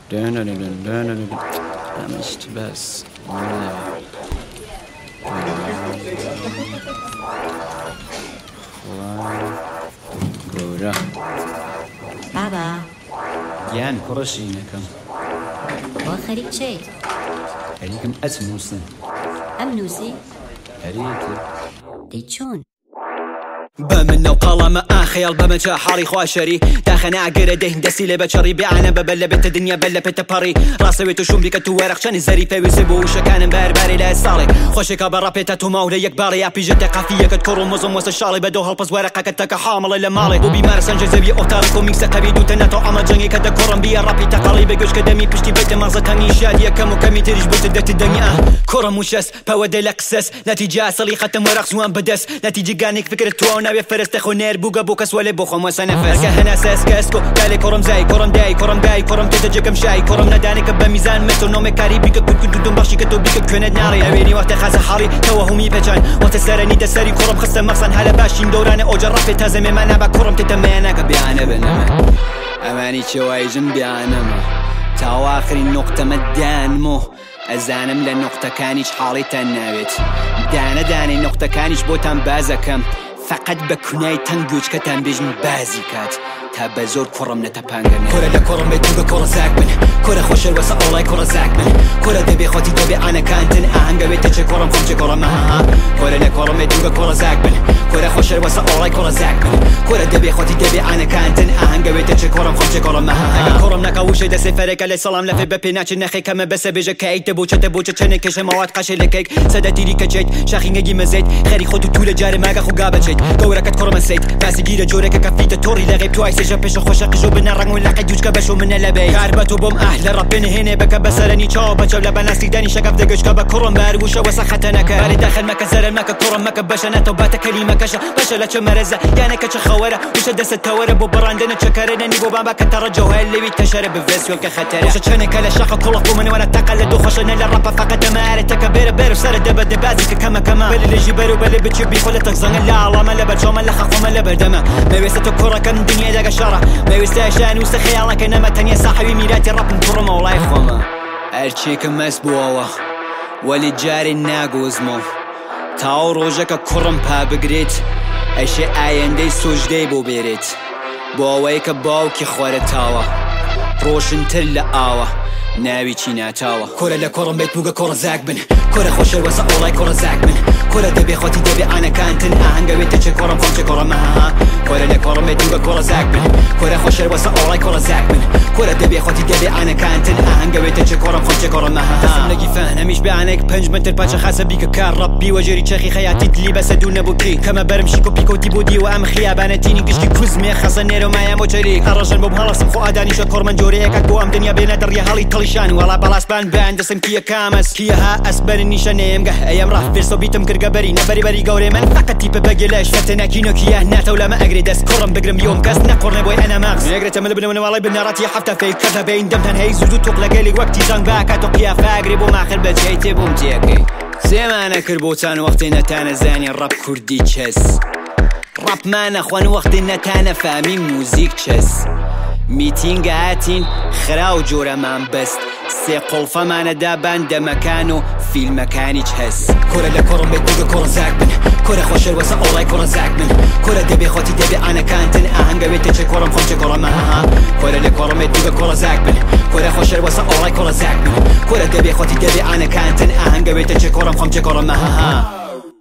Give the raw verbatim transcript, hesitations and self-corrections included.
مشت بس گورا بابا گیان کوڕەشی نەکەم بۆ خەریک چێت؟ خەریکم ئەچنووسن ئەم نووسی؟ هەریەتی دەی چۆن؟ بمن وقلم آخيل بمجا حاري خواشري داخنا عقر دهن دسي لبشري بيعنا ببلا بيت الدنيا بلا بيت باري راسي ويتوشون بيك توارق شاني زريفة ويسيبو وشكان بارباري لا صالي خوشك برا بيتا توماولي يكباري ابي جتا قافية كتكورو مزم وسط الشالي بدو هالبس ورقة كتك حامل إلا مالي بوبي مارسان جزبي اوتاركو ميكس قبيدو تناتو اما جنگي كتا كورم بيا رابي تقالي بيقوش كدمي بشتي بيت مغزة تاني شادية كمو كمي تريش بوت دت الدنيا كورم وشس باود لقسس نتيجة اصلي ختم ورق زوان بدس نتيجة قانيك فكرة توان نبي فرست خونير بوغا بوكس ولا بوخم وسنفس كهنا ساس كاسكو قالي كورم زي كورم داي كورم داي كورم تتجكم شاي كورم ندانك بميزان متر نومي كاريبيك كنت كنت دم بخشي كتو بيك كنت ناري اويني وقت خاز حاري توهمي بجان وقت سرني دسري كورم خص مخصن هلا باشين دوران اوجر رفي تازم ما نبا كورم تتمانك بيانا بنما اماني شوايجن بيانا تاو اخر النقطة مدان مو ازانم للنقطة كانيش حالي تناويت دانا داني النقطة كانيش بوتان بازكم فقط بكوناي تنجوش كتان بيجن بازي كات تا بزور كورم نتبانغن كورا لا كورم بيتوغا كورا زاكمن كورا خوش الوسا اولاي كورا زاكمن كورا دبي خوتي دبي انا كانتن اهنگا بيتش كورم فمش كورا ما كورا لا كورم بيتوغا كورا زاكمن كورا خوش الوسا اولاي كورا زاكمن كورا دبي خوتي دبي انا كانتن اهنگا بيتش كورم فمش كورا ما كورم نكاوش دسي فريق علي سلام لفي ببي ناتش نخي كما بس بيجا كيك تبوچ تبوچ چنه كش مواد قش لكيك سدتي ري كچيت شاخينگي مزيت خري خودو طول جاري ماغا خو غابچيت دوركت كورم سيت بس گيره جورك كفيت توري لغيب تو ايش بيش خوش قجو بنرنگ ولا قجوج كبشو من لبي كاربتو بوم اهل ربنا هنا بك بسرني چاو بچو لبناستي داني شقف دگش كب كرم برگوش وسختنك بري داخل مك زر مك كرم مك بشنا تو بات كلمه كش بشلا چ مرزه يعني كچ خوره وش دست تور بو براندنا چكرنني بو بابا كترجو اللي بيتشرب بفيسيو كخطر وش چنه كلا شق كل من ولا تقلد خوشنا للرب فقط ما تكبر بر سر دب دبازك كما كما بل اللي جبرو بل بتشبي خلتك زن لا الله ما لبجو ما لخ ما لبدما ما ويست كره كم دنيا دغ شره ما ويستاشان وسخيالك انما تانية صاحبي ميلاتي رب كرم والله يخوما ارشيك مسبوعه ولي جاري ناقوزمو تاو روجك كرم بابقريت اشي ايندي سوجدي بو بيريت بوويك باوكي خورتاوا روشن تل آوا ناوي چينا تاوا كورا لا كورم بيت بوغا كورا زاكبن كورا خوش الوسا اولاي كورا زاكبن كورا دبي خوتي دبي انا كانتن اهنگا بيتش كورم فمش كورا ما كورا لا كورم بيت بوغا كورا زاكبن كورا خوش الوسا اولاي كورا زاكبن كورا دبي خوتي دبي انا كانتن اهنگا بيتش كورم فمش كورا ما تسمنگي فهنميش بعنك پنج متر باچ خاصه بيك كار ربي وجري چخي خياتي لي بس دون بوكي كما برمشي كوبي كوتي بودي وام خيابانتيني قشكي كوزمي خاصه نيرو ما يمو چريك الرجل بو هلا سمخو اداني شكور من جوريك اكو ام دنيا بين دريا هالي طليشان ولا بلاس بان بان دسم كيا كامس كيا ها اسبر نيشانيم قه ايام راح بيرسو بيتم كرقبري نبري بري قوري من فقط تيب بقلاش فتنا كينو كيا ناتا ولا ما اقري دس كرم بقرم يوم كاس نقرن بوي انا ماكس اقري تمل بن من والله بناراتي حتى في كذا بين دم تن هي زودو توقلا قالي وقتي زنگ باك توقيا فاقري بو ماخر بجيتي بوم تيكي زمان كربوتان وقتنا تانا زاني الراب كردي تشس راب مان اخوان وقتنا تانا فاهمين موزيك تشس ميتينغ هاتين خراو جورا من بست سي قلفة مانا دابان دا مكانو في المكان يجهز كورا لا كورم بيت بوغا كورا زاكبن كورا خوش الوسا اولاي كورا زاكبن كورا دبي خوتي دبي انا كانتن اهنگا بيتش كورم فمش كورا ما كورا لا كورم بيت بوغا كورا زاكبن كورا خوش الوسا اولاي كورا زاكبن كورا دبي خوتي دبي انا كانتن اهنگا بيتش كورم فمش كورا ما